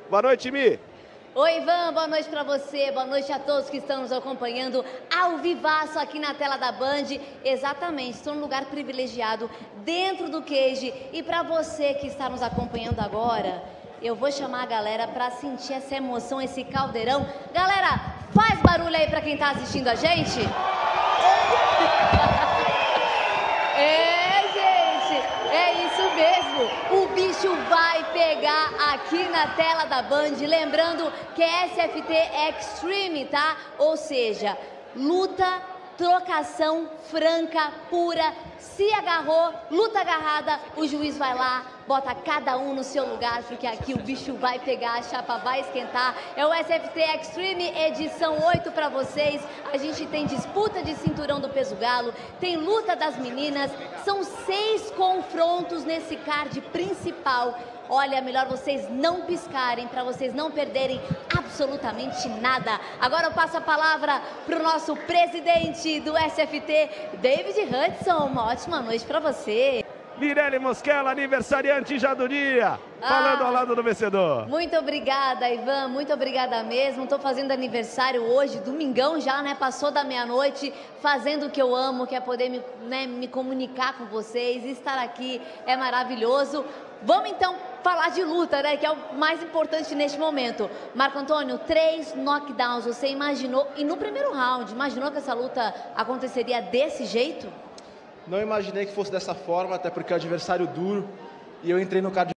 Boa noite, Mi. Oi, Ivan, boa noite pra você, boa noite a todos que estão nos acompanhando ao vivaço aqui na tela da Band. Exatamente, estou num lugar privilegiado dentro do Cage. E pra você que está nos acompanhando agora, eu vou chamar a galera pra sentir essa emoção, esse caldeirão. Galera, faz barulho aí pra quem tá assistindo a gente. É isso mesmo, o bicho vai pegar aqui na tela da Band, lembrando que é SFT Extreme, tá? Ou seja, luta, trocação franca, pura, se agarrou, luta agarrada, o juiz vai lá, bota cada um no seu lugar, porque aqui o bicho vai pegar, a chapa vai esquentar. É o SFT Extreme edição 8 para vocês. A gente tem disputa de cinturão do peso galo, tem luta das meninas, são 6 confrontos nesse card principal. Olha, melhor vocês não piscarem, para vocês não perderem absolutamente nada. Agora eu passo a palavra para o nosso presidente do SFT, David Hudson. Uma ótima noite para você. Mirelle Mosquela, aniversariante já do dia, falando ao lado do vencedor. Muito obrigada, Ivan, muito obrigada mesmo. Estou fazendo aniversário hoje, domingão já, né? Passou da meia-noite, fazendo o que eu amo, que é poder me comunicar com vocês, estar aqui é maravilhoso. Vamos então falar de luta, né? Que é o mais importante neste momento. Marco Antônio, 3 knockdowns, você imaginou, e no primeiro round, imaginou que essa luta aconteceria desse jeito? Não imaginei que fosse dessa forma, até porque é um adversário duro, e eu entrei no card